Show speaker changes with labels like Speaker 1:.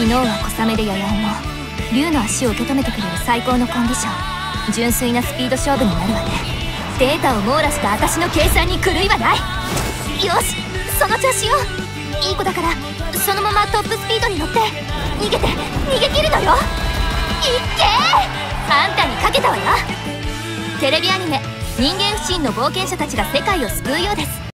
Speaker 1: 昨日は小雨でやや重竜の足を受け止めてくれる最高のコンディション。純粋なスピード勝負になるわね。データを網羅した私の計算に狂いはない。よし、その調子よ。いい子だからそのままトップスピードに乗って逃げ切るのよ。いっけー、あんたにかけたわよ。テレビアニメ「人間不信の冒険者たちが世界を救うようです」